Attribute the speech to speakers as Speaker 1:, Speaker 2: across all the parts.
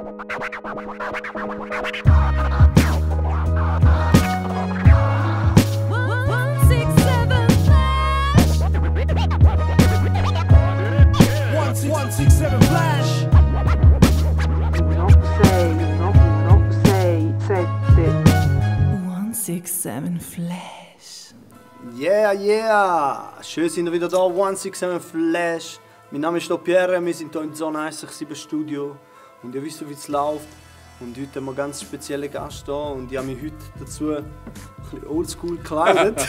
Speaker 1: Flash.
Speaker 2: Yeah, yeah! Schön sind wir wieder da, 167 Flash. Mein Name ist Pierre, wir sind hier im Zone 167 Studio und ihr wisst, wie es läuft. Und heute haben wir einen ganz speziellen Gast da und ich habe mich heute dazu ein bisschen oldschool gekleidet.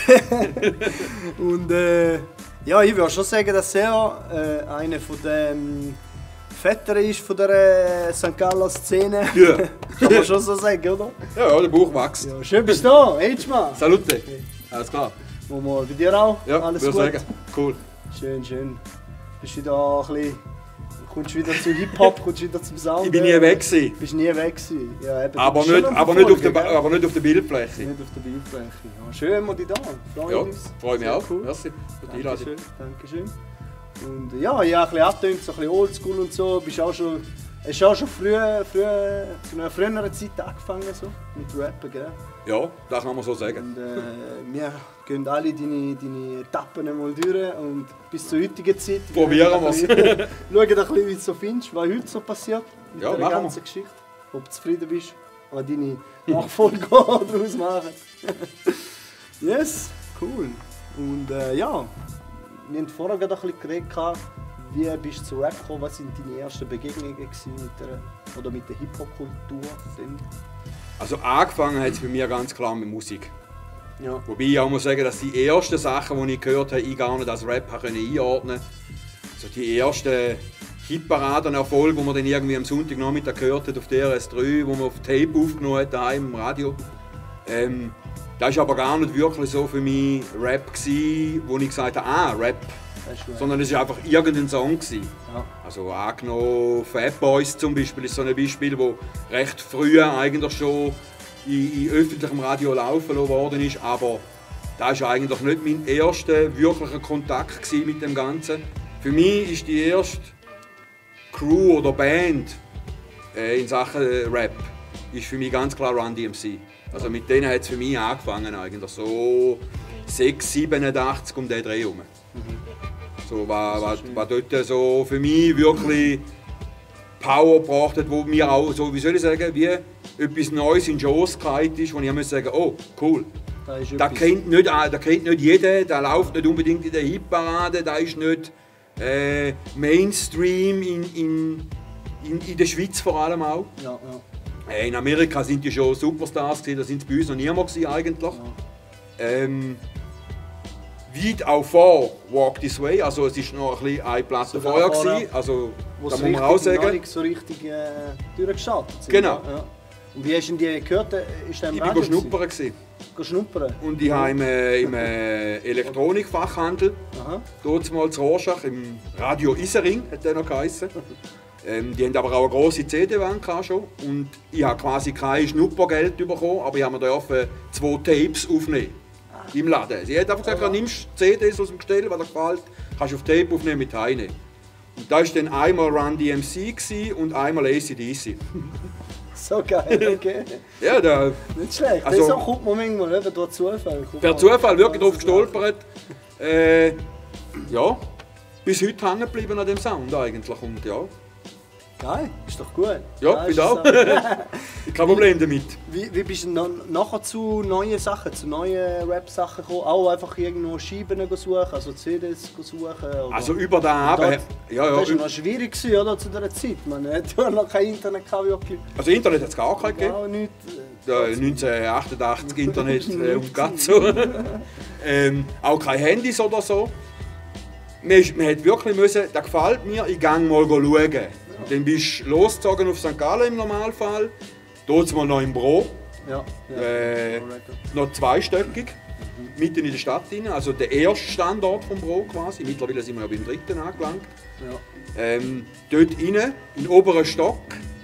Speaker 2: Und ja, ich würde schon sagen, dass er einer von den Vetter ist von der St. Galler Szene.
Speaker 3: Ja.
Speaker 2: Kann man schon so sagen, oder?
Speaker 3: Ja, der Bauch wächst.
Speaker 2: Ja, schön bist du da, Edgemann.
Speaker 3: Salute. Alles klar.
Speaker 2: Mal bei dir auch?
Speaker 3: Ja,
Speaker 2: alles
Speaker 3: würde
Speaker 2: gut?
Speaker 3: sagen. Cool.
Speaker 2: Schön, schön. Bist du da ein bisschen... Kommst du wieder zu Hip-Hop, kommst du wieder zum Sound?
Speaker 3: Ich bin nie weg gewesen.
Speaker 2: Bist nie weg gewesen. Ja, eben,
Speaker 3: Aber nicht auf der Bildfläche.
Speaker 2: Nicht auf der Bildfläche. Ja, schön, haben wir dich da. Freuen uns.
Speaker 3: Freue mich
Speaker 2: Sehr
Speaker 3: auch.
Speaker 2: Cool.
Speaker 3: Merci für die Einladung.
Speaker 2: Dankeschön. Und ja, ich habe ein bisschen abgedacht, so ein bisschen oldschool und so. Hast du auch schon früh zu einer früheren Zeit angefangen so, mit Rappen, gell?
Speaker 3: Ja, das kann man so sagen.
Speaker 2: Und wir gehen alle deine Etappen mal durch und bis zur heutigen Zeit.
Speaker 3: Probieren wir es.
Speaker 2: Schauen ein bisschen, wie du es so findest, was heute so passiert mit
Speaker 3: Ja,
Speaker 2: der ganzen Geschichte. Ob du zufrieden bist, was deine Nachfolger daraus machen. Yes, cool. Und ja, wir haben vorher gerade ein bisschen geredet, wie bist du zu Rap gekommen, was waren deine ersten Begegnungen mit der Hip-Hop-Kultur?
Speaker 3: Also angefangen hat es bei mir ganz klar mit Musik.
Speaker 2: Ja.
Speaker 3: Wobei ich auch muss sagen, dass die ersten Sachen, die ich gehört habe, ich gar nicht als Rap einordnen konnte. Also die ersten Hitparaden-Erfolge, die man dann irgendwie am Sonntagnachmittag gehört hat auf DRS3, wo man auf Tape aufgenommen hat, daheim im Radio. Das war aber gar nicht wirklich so für mich Rap, wo ich gesagt habe, Rap. Sondern es war einfach irgendein Song.
Speaker 2: Ja.
Speaker 3: Also angenommen, Fat Boys zum Beispiel ist so ein Beispiel, das recht früh eigentlich schon in öffentlichem Radio laufen worden ist. Aber das war eigentlich nicht mein erster wirklicher Kontakt mit dem Ganzen. Für mich ist die erste Crew oder Band in Sachen Rap ist für mich ganz klar Run DMC. Also mit denen hat es für mich angefangen, eigentlich so 6, 87 um den Dreh herum. So, was dort so für mich wirklich Power gebracht hat, wo mir auch, so, wie soll ich sagen, wie etwas Neues in die Chance gefallen ist, wo ich muss sagen, oh, cool. Das kennt nicht jeder, das läuft nicht unbedingt in der Hitparade, das ist nicht Mainstream in der Schweiz vor allem auch.
Speaker 2: Ja, ja.
Speaker 3: In Amerika sind die schon Superstars, da sind es bei uns noch niemand eigentlich. Ja. Weit auch vor Walk This Way, also es war noch ein bisschen eine Platte vorher gewesen, also da muss man auch sagen.
Speaker 2: Noch nicht so richtig durchgestartet sind.
Speaker 3: Genau.
Speaker 2: Ja. Und wie hast du die gehört? Ist der im
Speaker 3: Ich
Speaker 2: Radio
Speaker 3: war schnuppern.
Speaker 2: Schnuppern?
Speaker 3: Und ich habe im Elektronikfachhandel, dort mal zu Rorschach, im Radio Isering, hat der noch geheißen. Die haben aber auch eine grosse CD-Wand schon. Und ich habe quasi kein Schnuppergeld bekommen, aber ich durfte 2 Tapes aufnehmen. Im Laden. Sie hat einfach gesagt, du nimmst CDs aus dem Gestell, was dir gefällt, kannst du auf Tape aufnehmen mit heine. Und da war dann einmal Run DMC und einmal AC/DC.
Speaker 2: So geil, okay.
Speaker 3: Ja,
Speaker 2: nicht schlecht.
Speaker 3: Also,
Speaker 2: das kommt man manchmal eben durch Zufall.
Speaker 3: Per Zufall wirklich drauf gestolpert. Ja, bis heute hängen geblieben an dem Sound eigentlich. Und ja.
Speaker 2: Geil, ist doch gut.
Speaker 3: Ja, bitte auch. Kein Problem damit.
Speaker 2: Wie bist du nachher zu neuen Sachen, zu neuen Rap-Sachen gekommen? Auch einfach irgendwo Scheiben suchen, also CDs suchen? Oder?
Speaker 3: Also über den Abend.
Speaker 2: Ja, das war noch schwierig, oder, zu dieser Zeit. Man hatte noch kein Internet.
Speaker 3: Also Internet hat es gar kein gegeben.
Speaker 2: Gar nicht.
Speaker 3: 1988 Internet und Gatzo. Auch keine Handys oder so. Man hat wirklich müssen, das gefällt mir, ich gehe mal schauen. Dann bist du losgezogen auf St. Gallen im Normalfall. Dort mal noch im Bro.
Speaker 2: Ja,
Speaker 3: noch zweistöckig. Mitten in der Stadt rein. Also der erste Standort vom Bro quasi. Mittlerweile sind wir ja beim 3. angelangt. Ja. Dort rein, im oberen Stock.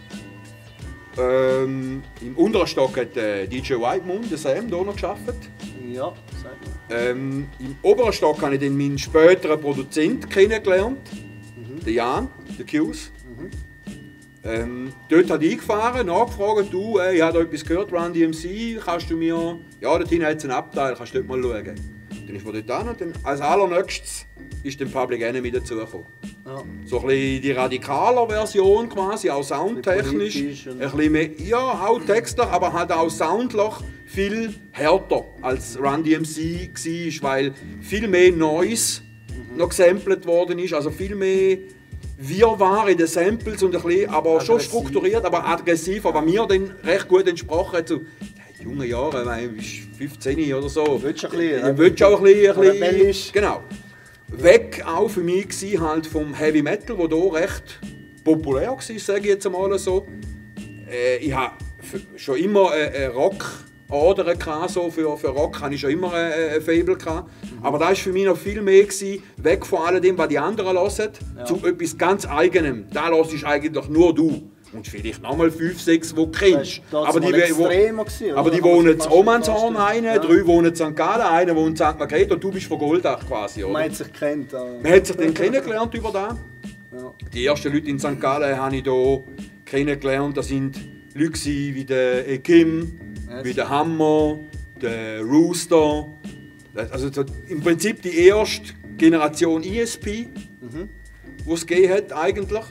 Speaker 3: Im unteren Stock hat DJ White Moon, der Sam, hier noch gearbeitet.
Speaker 2: Ja, sag mal.
Speaker 3: Im oberen Stock habe ich dann meinen späteren Produzenten kennengelernt. Den Jan, den Q's. Dort hat eingefahren, nachgefragt, du, ich habe da etwas gehört, Run DMC, kannst du mir, ja, dort hinten hat es einen Abteil, kannst du dort mal schauen. Dann ist man dort an und dann, als allernächstes ist dann Public Enemy dazugekommen. Ja. So ein bisschen die radikaler Version quasi, auch soundtechnisch, ein bisschen mehr, ja, auch textlich, aber halt auch soundlich viel härter als Run DMC war, weil viel mehr Noise noch gesampelt worden ist, also viel mehr Wirrwarr in den Samples und ein bisschen, aber aggressiv. Schon strukturiert, aber aggressiv, aber mir dann recht gut entsprochen hat. So, junge Jahre, ich bin 15 oder so.
Speaker 2: Willst du ein bisschen?
Speaker 3: Ja, willst du auch ein bisschen, genau. Weg auch für mich war halt vom Heavy Metal, der hier recht populär war, sage ich jetzt einmal so. Ich habe schon immer Rock-Adern gehabt, so für Rock hatte ich schon immer ein Faible gehabt. Aber da war für mich noch viel mehr gewesen, weg von all dem, was die anderen hören, zu etwas ganz Eigenem. Da hörst du eigentlich nur du. Und vielleicht nochmal 5, 6, die du kennst.
Speaker 2: Aber die
Speaker 3: wohnen in Omanshorn, 3 wohnen in St. Gallen, einer wohnt in St. Margrethe und du bist von Goldach quasi. Oder?
Speaker 2: Man hat sich kennt.
Speaker 3: Man hat sich dann kennengelernt über da. Ja. Die ersten Leute in St. Gallen habe ich hier kennengelernt. Das sind Leute wie der Kim, wie der Hammer, der Rooster. Also im Prinzip die erste Generation ESP, die es gegeben hat eigentlich.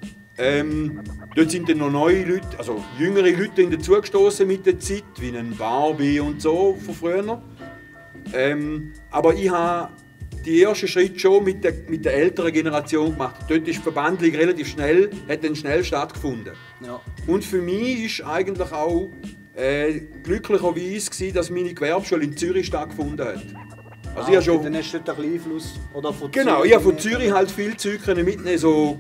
Speaker 3: Dort sind dann noch neue Leute, also jüngere Leute dazugestoßen mit der Zeit, wie ein Barbie und so von früher. Aber ich habe die ersten Schritte schon mit der älteren Generation gemacht. Dort ist die Verbandlung relativ schnell, hat dann schnell stattgefunden. Ja. Und für mich war eigentlich auch glücklicherweise, dass meine Gewerbeschule in Zürich stattgefunden hat.
Speaker 2: Also ich schon, dann hast du dort einen Einfluss? Oder von
Speaker 3: genau,
Speaker 2: Zürich
Speaker 3: ich habe von Zürich halt viel Zeug mitnehmen, so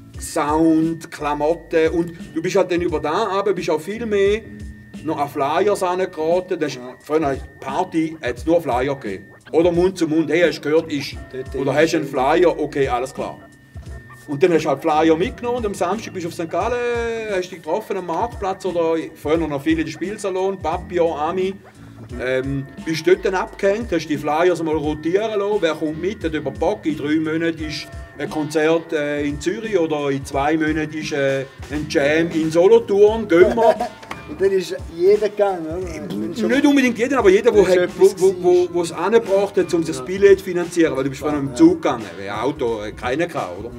Speaker 3: Sound, Klamotten und du bist halt dann über da aber bist auch viel mehr noch an Flyers angeraten. Früher eine Party hat es nur Flyer gegeben. Oder Mund zu Mund, hey, hast du gehört, ist. Oder hast du einen Flyer, okay, alles klar. Und dann hast du halt Flyer mitgenommen und am Samstag bist du auf St. Gallen, hast dich getroffen am Marktplatz oder früher noch viel in den Spielsalon, Papillon, Ami. Bist dort dann abgehängt, hast die Flyers mal rotieren lassen, wer kommt mit, hat über Bock, in 3 Monaten ist ein Konzert in Zürich oder in 2 Monaten ist ein Jam in Solothurn, gehen wir.
Speaker 2: Und dann ist jeder gegangen, oder?
Speaker 3: Nicht unbedingt jeder, aber jeder, der es angebracht hat, um das Billett zu finanzieren, weil du bist vorhin im Zug gegangen, weil ein Auto keiner kann, oder?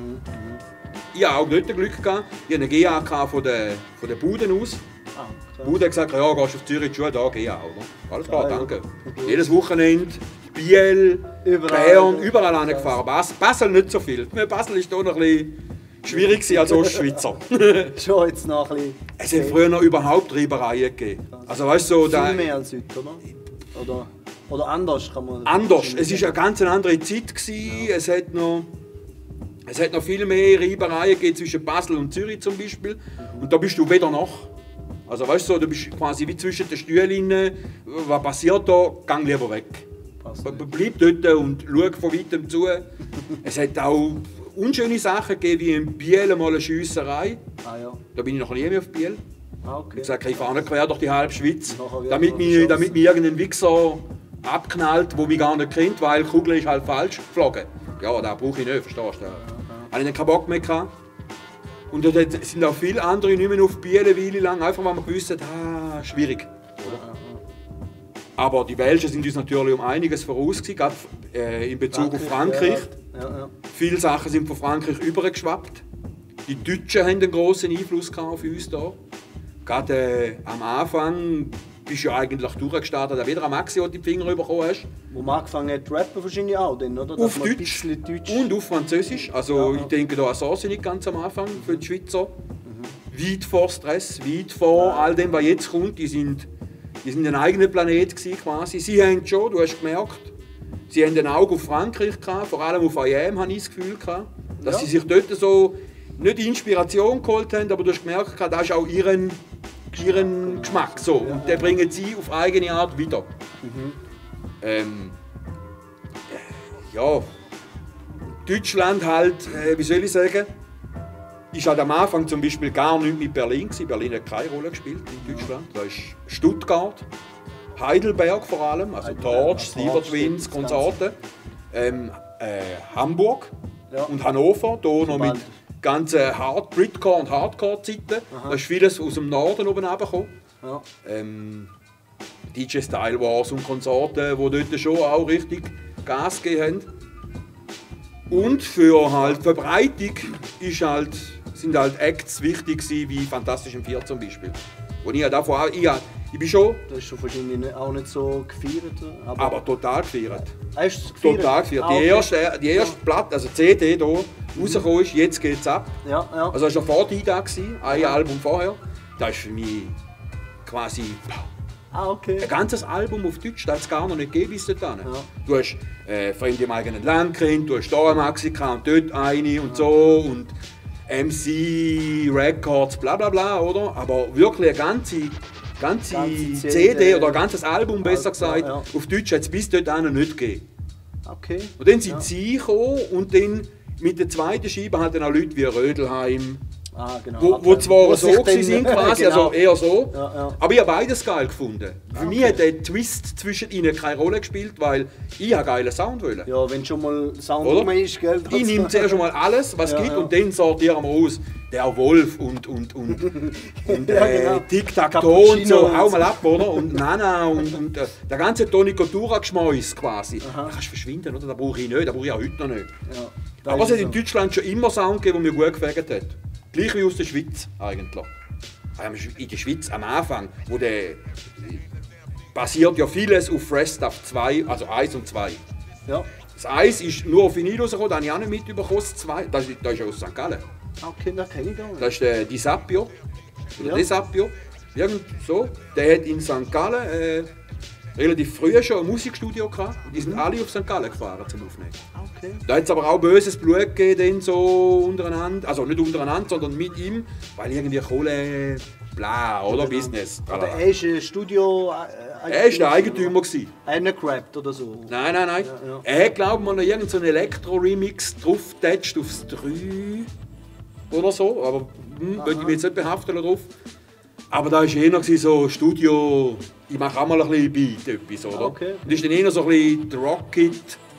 Speaker 3: Ich habe auch dort Glück gehabt, ich hatte eine GA von der Buden aus. Die Bude hat gesagt, ja, gehst du auf Zürich, schon da, GA, oder? Alles klar, danke. Jedes Wochenende, Biel, Bern, überall angefahren. Basel nicht so viel. Basel war hier noch ein bisschen schwierig als Ostschweizer.
Speaker 2: Schon jetzt noch ein bisschen.
Speaker 3: Es hat früher noch überhaupt Reibereien gegeben. Also, weißt du, so,
Speaker 2: viel mehr als heute, oder? Oder anders kann man.
Speaker 3: Anders. Es war eine ganz andere Zeit. Ja. Es hat noch viel mehr Reibereien gegeben zwischen Basel und Zürich zum Beispiel. Und da bist du weder noch. Also weißt du, du bist quasi wie zwischen den Stühlen. Was passiert da? Gang lieber weg. Bleib dort und schau von weitem zu. Es hat auch unschöne Sachen gegeben, wie in Biel mal eine Schiesserei. Ah, ja. Da bin ich noch nie mehr auf Biel. Ah, okay. Ich gesagt, ich fahre nicht quer durch die halbe Schweiz, damit mich irgendein Wichser abknallt, der mich gar nicht kennt, weil die Kugel ist halt falsch geflogen. Ja, das brauche ich nicht, verstehst du? Habe ich dann keinen Bock mehr gehabt. Und da sind auch viele andere nicht mehr auf Biel eine Weile lang, einfach weil man gewusst hat, schwierig. Oder? Aber die Welschen sind uns natürlich um einiges voraus gewesen, gerade in Bezug auf Frankreich. Ja. Viele Sachen sind von Frankreich übergeschwappt. Die Deutschen haben einen grossen Einfluss auf uns hier. Gerade am Anfang bist du ja eigentlich durchgestartet, auch wieder am Maxi, wo du die Finger bekommen hast.
Speaker 2: Wo man angefangen hat zu rappen, wahrscheinlich auch, dann, oder?
Speaker 3: Auf Deutsch und auf Französisch. Also ich denke da an Sauce nicht ganz am Anfang für die Schweizer. Weit vor Stress, weit vor all dem, was jetzt kommt. Die sind ein eigener Planet gewesen, quasi. Sie haben schon, du hast gemerkt, sie haben ein Auge auf Frankreich gehabt, vor allem auf IAM habe ich das Gefühl gehabt, dass sie sich dort so nicht Inspiration geholt haben, aber du hast gemerkt, das ist auch ihren Geschmack. So. Und den bringen sie auf eigene Art wieder. Deutschland halt, wie soll ich sagen, ist halt am Anfang zum Beispiel gar nicht mit Berlin gewesen. Berlin hat keine Rolle gespielt in Deutschland. Da ist Stuttgart, Heidelberg vor allem, also Torch, Sliver Twins, Konsorten, Hamburg und Hannover, hier noch ganze Britcore und Hardcore-Zeiten. Da ist vieles aus dem Norden oben runtergekommen.
Speaker 2: Ja.
Speaker 3: DJ Style Wars und Konsorten, die dort schon auch richtig Gas gegeben haben. Und für halt Verbreitung sind halt Acts wichtig gewesen, wie Fantastisch M4 zum Beispiel. Und ich davon auch, ich bin schon...
Speaker 2: Das ist schon wahrscheinlich auch nicht so gefeiert.
Speaker 3: Aber total gefeiert.
Speaker 2: Hast du es gefeiert?
Speaker 3: Total gefeiert. Die erste Platte, also CD hier, rausgekommen ist, jetzt geht's ab.
Speaker 2: Ja, ja.
Speaker 3: Also das war schon vor Dida, ein Album vorher. Das ist für mich quasi...
Speaker 2: Okay.
Speaker 3: Ein ganzes Album auf Deutsch, das hat es gar noch nicht gegeben bis dahin.
Speaker 2: Ja.
Speaker 3: Du hast Freunde im eigenen Land kennt, du hast hier eine Maxika und dort eine und so und MC, Records, bla bla bla, oder? Aber wirklich eine ganze CD oder ein ganzes Album, besser gesagt, auf Deutsch hat es bis dahin nicht gegeben.
Speaker 2: Okay.
Speaker 3: Und dann sind sie gekommen und dann mit der zweiten Scheibe halt dann auch Leute wie Rödelheim,
Speaker 2: genau.
Speaker 3: wo zwar so sind quasi,
Speaker 2: genau.
Speaker 3: also eher so,
Speaker 2: Ja.
Speaker 3: aber ich habe beides geil gefunden. Für mich hat der Twist zwischen ihnen keine Rolle gespielt, weil ich einen geilen Sound wollte.
Speaker 2: Ja, wenn schon mal Sound rum ist, gell?
Speaker 3: Ich nehme zuerst schon mal alles, was es gibt, und dann sortieren wir aus. Der Wolf und
Speaker 2: genau.
Speaker 3: Tic-Tac-Toe und so, hau mal ab, oder? Und Nana und der ganze Toni Cultura-Geschmäus quasi. Da kannst du verschwinden, oder? Das brauche ich nicht, das brauche ich auch heute noch nicht.
Speaker 2: Ja,
Speaker 3: aber es hat in Deutschland schon immer Sound gegeben, der mir gut gefällt hat. Gleich wie aus der Schweiz eigentlich. In der Schweiz am Anfang, wo der basiert ja vieles auf Fresh Stuff 2, also 1 und 2.
Speaker 2: Ja.
Speaker 3: Das 1 ist nur auf Vinyl rausgekommen, das habe ich auch nicht mitbekommen. Das 2, das ist ja aus St. Gallen.
Speaker 2: Okay, das kenne ich gar nicht.
Speaker 3: Das ist der Disapio. Oder Disapio. Irgend so. Der hat in St. Gallen relativ früh schon ein Musikstudio gehabt. Die sind alle auf St. Gallen gefahren zum Aufnehmen.
Speaker 2: Okay.
Speaker 3: Da hat es aber auch böses Blut gegeben, so untereinander. Also nicht untereinander, sondern mit ihm. Weil irgendwie Kohle, bla, oder Business.
Speaker 2: Aber er ist ein Studio...
Speaker 3: Er war der Eigentümer.
Speaker 2: Er hat nicht gerappt oder so?
Speaker 3: Nein.
Speaker 2: Ja.
Speaker 3: Er hat, glaube ich, noch irgendeinen so Elektro-Remix drauf-getatscht aufs 3 oder so. Aber würde ich mich jetzt nicht behaften drauf. Aber da war eher so Studio, ich mache auch mal ein bisschen Beat, etwas, oder?
Speaker 2: Okay.
Speaker 3: Und das ist dann eher so ein bisschen der Rocket,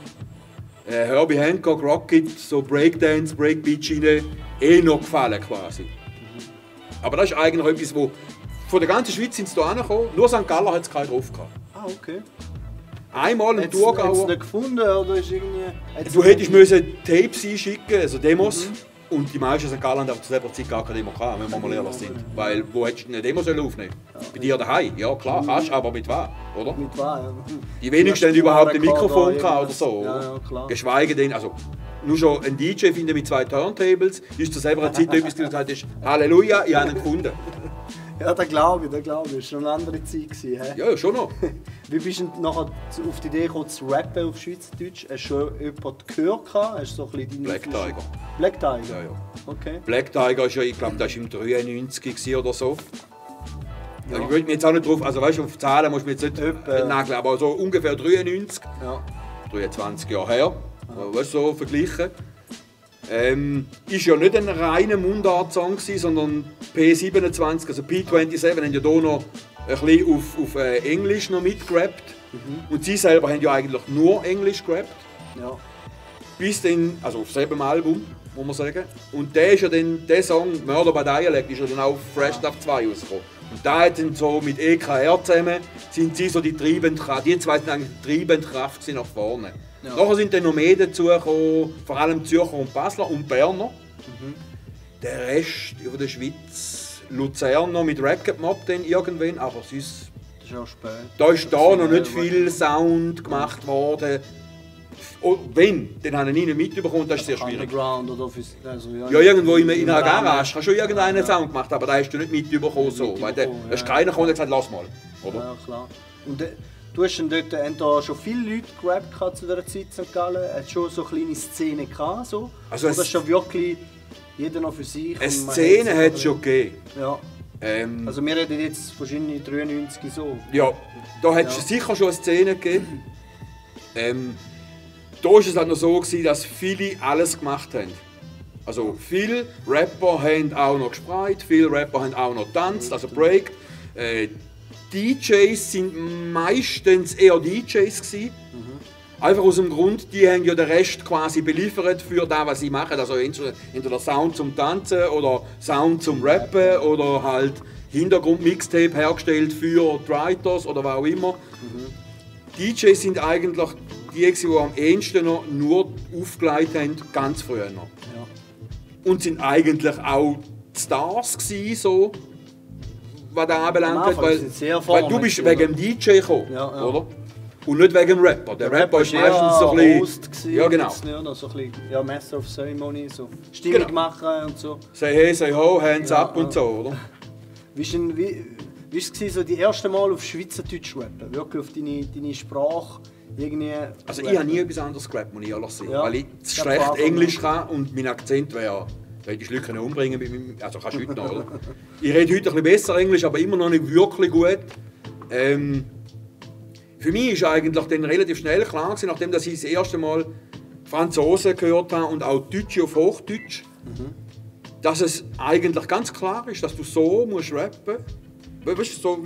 Speaker 3: Herbie Hancock, Rocket, so Breakdance, Breakbeat-Schiene, noch gefallen quasi. Aber das ist eigentlich etwas, wo von der ganzen Schweiz sind sie hier angekommen, nur St. Gallen hat es keinen drauf gehabt.
Speaker 2: Okay.
Speaker 3: Einmal im Thurgau.
Speaker 2: Hast du es nicht gefunden oder ist irgendwie...
Speaker 3: Du hättest müssen Tapes einschicken, also Demos. Und die meisten St. Gallen haben zu dieser Zeit gar keine Demo gehabt, wenn wir mal ehrlich sind. Weil, wo hättest du eine Demo aufnehmen? Bei dir daheim? Ja klar, kannst, aber mit was, oder?
Speaker 2: Mit was, ja.
Speaker 3: Die wenigsten haben überhaupt ein Mikrofon gehabt oder so.
Speaker 2: Ja, klar.
Speaker 3: Geschweige denn, also nur schon ein DJ finden mit 2 Turntables, ist zu selber Zeit etwas gesagt hast, Halleluja, ich habe ihn gefunden.
Speaker 2: Ja, das glaube ich. Das war schon eine andere Zeit.
Speaker 3: Ja, schon noch.
Speaker 2: Wie bist du nachher auf die Idee gekommen, zu rappen auf Schweizerdeutsch? Hast du schon jemanden gehört? Hast du so ein bisschen
Speaker 3: Black Tiger.
Speaker 2: Black Tiger?
Speaker 3: Ja.
Speaker 2: Okay.
Speaker 3: Black Tiger ist ja, ich glaube, das war im 93 oder so. Ja. Ich würde mich jetzt auch nicht drauf, also weißt du, auf Zahlen musst du mich jetzt nicht nageln, aber so ungefähr 93, 23 Jahre her, weißt du, so vergleichen. Ist ja nicht ein reiner Mundart-Song, sondern P27, also P27 haben ja hier noch ein bisschen auf Englisch noch mitgerappt. Und sie selber haben ja eigentlich nur Englisch gerappt.
Speaker 2: Ja.
Speaker 3: Bis dann, also auf selben Album, muss man sagen. Und der ist ja dann, der Song, Murder by Dialect, ist ja dann auch auf Fresh Stuff 2 rausgekommen. Und da hat dann so mit EKR zusammen, sind sie so die treibende Kraft, die zwei sind eigentlich die treibende Kraft nach vorne. Ja. Nachher sind dann noch mehr dazugekommen, vor allem Zürcher und Basler und Berner. Der Rest über der Schweiz, Luzerner mit Racket Mob dann irgendwann, aber sonst...
Speaker 2: Das ist auch spät.
Speaker 3: Da ist da noch nicht viel Sound gemacht worden. Oh, wenn, dann habe ich ihn nicht mitbekommen, das ist sehr schwierig.
Speaker 2: Underground oder also,
Speaker 3: ja, irgendwo in einer Garage hast du schon irgendeinen Sound gemacht, aber da hast du nicht mitbekommen. So, weil da ist keiner gekommen und gesagt, lass mal. Oder?
Speaker 2: Ja, klar. Und du hast dann dort schon viele Leute gerappt zu dieser Zeit in St. Gallen? Hat schon so eine kleine Szene gehabt? So?
Speaker 3: Also
Speaker 2: oder ist schon wirklich jeder noch für sich?
Speaker 3: Eine Szene hat es schon gegeben.
Speaker 2: Ja. Also wir reden jetzt wahrscheinlich 93 so.
Speaker 3: Ja, da hat es sicher schon eine Szene gegeben. Da war es halt noch so, dass viele alles gemacht haben. Also viele Rapper haben auch noch gesprayt, viele Rapper haben auch noch getanzt, also Break. DJs sind meistens eher DJs gewesen. Einfach aus dem Grund, die haben ja den Rest quasi beliefert für das, was sie machen. Also entweder Sound zum Tanzen oder Sound zum Rappen oder halt Hintergrund-Mixtape hergestellt für die Writers oder was auch immer. DJs sind eigentlich die, die am ehesten noch nur aufgelegt haben, ganz früher noch. Ja. Und sind eigentlich auch die Stars gewesen, so, was das anbelangt hat, weil du bist wegen dem DJ gekommen, oder? Und nicht wegen dem Rapper. Der Rapper ist meistens so ein bisschen... Ja, genau.
Speaker 2: So ein bisschen, ja, Master of Ceremony, so Stimmung machen und so.
Speaker 3: Say hey, say ho, hands up und so, oder?
Speaker 2: Wie war es so die erste Mal auf Schweizerdeutsch rappen? Wirklich auf deine Sprache? Irgendwie
Speaker 3: also ich habe nie etwas anderes gerappt, muss ich ehrlich sagen. Weil ich schlecht Englisch kann und mein Akzent wäre... Da hätte ich Leute umbringen können, also kannst du heute noch, oder? Ich rede heute ein bisschen besser Englisch, aber immer noch nicht wirklich gut. Für mich ist eigentlich dann relativ schnell klar gewesen, nachdem ich das erste Mal Franzosen gehört habe und auch Deutsche auf Hochdeutsch, dass es eigentlich ganz klar ist, dass du so musst rappen musst. Weißt du, so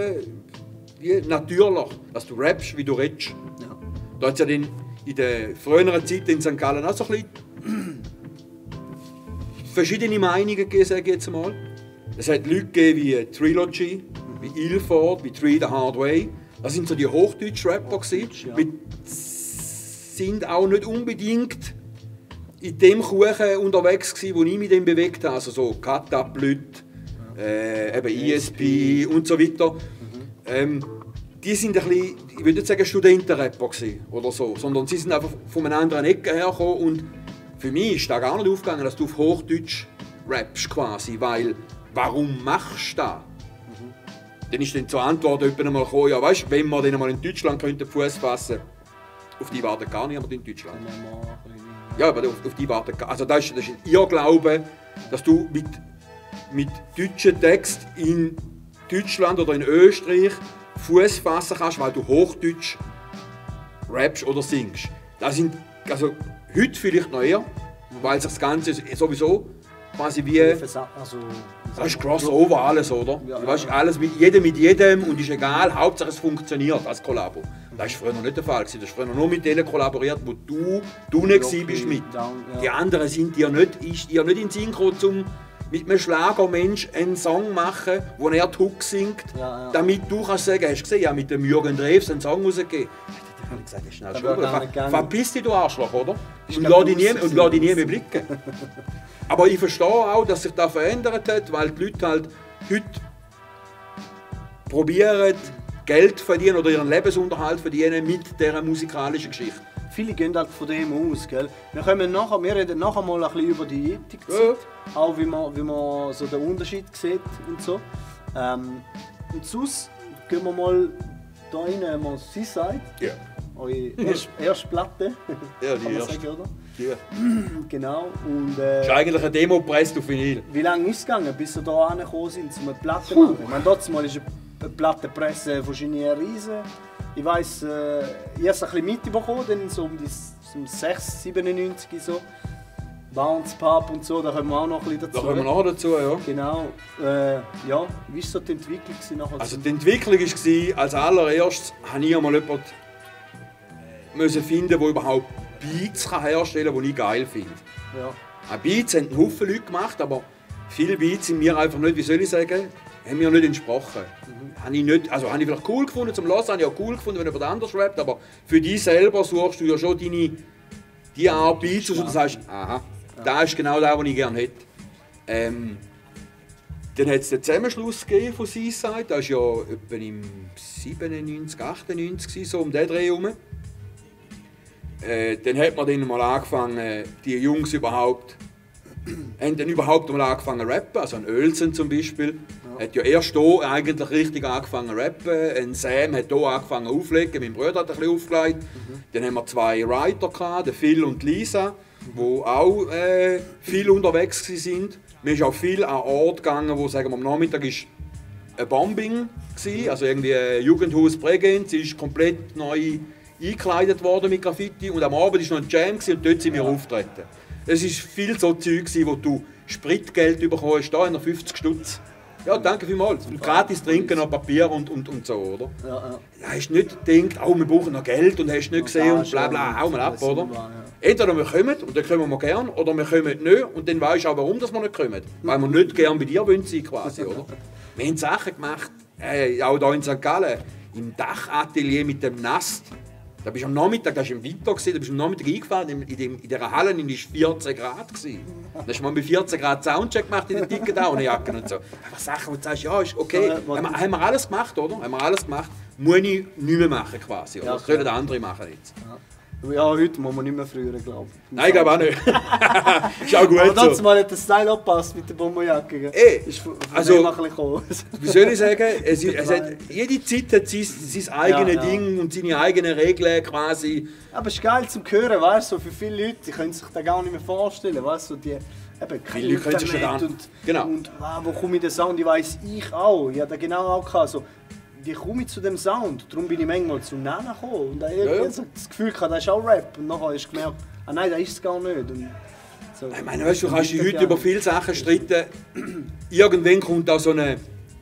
Speaker 3: wie natürlich, dass du rappst, wie du redest. Ja. Da hat es ja in der früheren Zeit in St. Gallen auch so ein bisschen verschiedene Meinungen gegeben, sage ich jetzt mal. Es hat Leute gegeben wie Trilogy, wie Ilford, wie Three the Hard Way. Das sind so die Hochdeutsch-Rapper gewesen. Sind auch nicht unbedingt in dem Kuchen unterwegs gewesen, wo ich mich dann bewegt habe. Also so Cut-Up-Leute, eben ESP und so weiter. Die sind ein bisschen, ich würde nicht sagen Studentenrapper gewesen oder so, sondern sie sind einfach von einer anderen Ecke hergekommen und für mich ist da gar nicht aufgegangen, dass du auf Hochdeutsch rappst quasi, weil warum machst du das? Dann ist dann zur Antwort jemand einmal gekommen, ja weißt, wenn wir dann mal in Deutschland könnten Fuß fassen, auf die warten gar nicht in Deutschland. Ja, aber auf die warten gar nicht. Also das ist ein Irrglaube, dass du mit deutschen Text in Deutschland oder in Österreich Fuß fassen kannst, weil du Hochdeutsch rappst oder singst. Das sind also heute vielleicht noch eher, weil sich das Ganze sowieso quasi wie... Das ist Crossover alles, oder? Ja, weißt, alles mit jedem und ist egal, Hauptsache es funktioniert als Kollabo. Das war früher noch nicht der Fall. Du hast früher nur mit denen kollaboriert, wo du nicht bist mit. Die anderen sind dir nicht in den Sinn gekommen, um mit einem Schlagermensch einen Song zu machen, wo er die Hook singt, damit du kannst sagen, hast du gesehen, ja, mit dem Jürgen Drews einen Song rausgegeben. Da habe ich gesagt, schnell schon. Verpiss dich, du Arschloch, oder? Und lass dich nie mehr blicken. Aber ich verstehe auch, dass sich das verändert hat, weil die Leute halt heute probieren, Geld verdienen oder ihren Lebensunterhalt verdienen mit dieser musikalischen Geschichte.
Speaker 2: Viele gehen halt von dem aus, gell? Wir reden nachher mal ein bisschen über die Ethik-Zeit, auch wie man so den Unterschied sieht und so. Und sonst gehen wir mal da rein, mal Seaside. Ja. Eure erste Platte,
Speaker 3: ja, die erste.
Speaker 2: Sagen, oder?
Speaker 3: Ja.
Speaker 2: Genau. Und,
Speaker 3: das ist eigentlich eine Demo gepresst auf Vinyl.
Speaker 2: Wie lange ist es gegangen, bis ihr hier angekommen sind, um eine Platte zu machen? Ich meine, dort mal ist eine Plattenpresse wahrscheinlich eine riesen. Ich weiss, ich habe es ein bisschen mitbekommen, dann so um 6, 97 so. Bounce Pub und so, da kommen wir auch noch ein bisschen dazu.
Speaker 3: Da kommen wir nachher dazu, ja.
Speaker 2: Genau. Ja, wie war so die Entwicklung nachher?
Speaker 3: Also die Entwicklung war, als allererstes musste ich einmal jemanden finden, der überhaupt Beats herstellen kann, die ich geil finde. Ja. Beats haben einen Haufen Leute gemacht, aber viele Beats sind mir einfach nicht, wie soll ich sagen, haben mir nicht entsprochen. Habe ich vielleicht cool gefunden zum Hören, habe ich auch cool gefunden, wenn jemand anders rappt, aber für dich selber suchst du ja schon die Art Beats, und du sagst, aha, das ist genau das, was ich gerne hätte. Dann hat es den Zusammenschluss von Seaside, das war ja etwa im 97, 98, so um den Dreh herum. Dann hat man dann mal angefangen, die Jungs überhaupt mal angefangen zu rappen. Also ein Oelsen zum Beispiel hat ja erst hier eigentlich richtig angefangen zu rappen. Ein Sam hat hier angefangen aufzulegen, mein Bruder hat ein bisschen aufgelegt. Dann haben wir 2 Writer gehabt, den Phil und Lisa, die auch viel unterwegs waren. Man ist auch viel an Orten gegangen, wo sagen wir, am Nachmittag ist ein Bombing war, also irgendwie ein Jugendhaus Bregenz, ist komplett neu eingekleidet worden mit Graffiti und am Abend war noch ein Jam und dort sind wir aufgetreten. Es war viel so Zeug, wo du Spritgeld bekommen hast, da 50 Stutz Ja, danke vielmals. Und gratis trinken noch Papier und so, oder?
Speaker 2: Ja.
Speaker 3: Da hast du nicht gedacht, oh, wir brauchen noch Geld und hast nicht gesehen und bla bla, hau mal ab, oder? Entweder wir kommen und dann kommen wir gern, oder wir kommen nicht und dann weisst du auch, warum dass wir nicht kommen. Weil wir nicht gern bei dir wollen sein, quasi, oder? Wir haben Sachen gemacht, auch hier in St. Gallen, im Dachatelier mit dem Nast. Da bist du am Nachmittag, da warst du im Vito, da bist du am Nachmittag eingefahren, in dieser Halle, in war 14 Grad. Da hast du mal mit 14 Grad Soundcheck gemacht in den dicken Daunenjacken und so. Einfach Sachen, wo du sagst, ja, ist okay, haben wir alles gemacht, oder? Haben wir alles gemacht, muss ich nicht mehr machen quasi, oder? Das sollen andere machen jetzt.
Speaker 2: Ja, heute muss man nicht mehr früher, glaube ich.
Speaker 3: Nein, ich glaube auch nicht. Ist auch gut
Speaker 2: aber
Speaker 3: so.
Speaker 2: trotzdem mal hat der Style angepasst mit der Bomberjacke.
Speaker 3: Also, wie soll ich sagen, jede Zeit hat sein eigenes Ding und seine eigenen Regeln quasi.
Speaker 2: Aber es ist geil zum Hören, weißt du, für viele Leute, die können sich das gar nicht mehr vorstellen, weißt du, die eben kein Internet und wo komme ich den Sound, die weiss ich auch, ich hatte genau auch gehabt, so, wie komme ich zu dem Sound? Darum bin ich manchmal zum Namen gekommen und das Gefühl gehabt, das ist auch Rap und nachher hast du gemerkt, nein, das ist es gar nicht. Und so.
Speaker 3: Ich meine, weißt du, kannst dich heute über viele Sachen streiten. Irgendwann kommt da so eine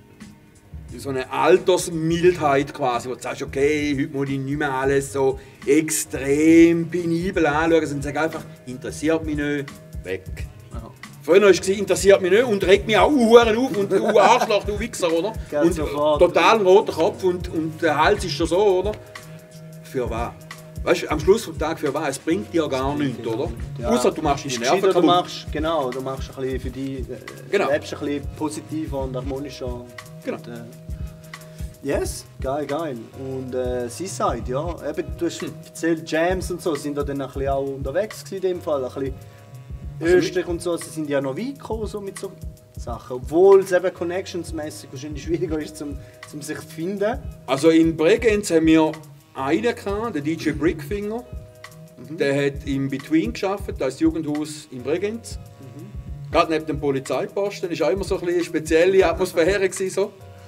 Speaker 3: Altersmildheit quasi, wo du sagst, okay, heute muss ich nicht mehr alles so extrem penibel anschauen, sondern sag einfach, interessiert mich nicht, weg. Aha. Früher war es, interessiert mich nicht und regt mich auch auf und du Arschloch, du Wichser, oder? Und total ein roter Kopf und der Hals ist schon so, oder? Für was? Weißt du, am Schluss des Tages für was? Es bringt dir gar nichts, oder? Ja. Außer du machst deine Nerven kaputt.
Speaker 2: Du machst ein bisschen für dich, lebst ein bisschen positiver und harmonischer.
Speaker 3: Genau.
Speaker 2: Und, yes, geil. Und Seaside, ja. Eben, du hast erzählt, Jams und so, sind da dann ein bisschen auch unterwegs gewesen in dem Fall. Ein bisschen Österreich und so, sie sind ja noch weit gekommen so mit so Sachen. Obwohl es eben connectionsmäßig wahrscheinlich schwieriger ist, zum sich zu finden.
Speaker 3: Also in Bregenz haben wir einen gehabt, der DJ Brickfinger. Der hat im Between gearbeitet, das Jugendhaus in Bregenz. Gerade neben dem Polizeiposten. Das war auch immer so eine spezielle Atmosphäre. So.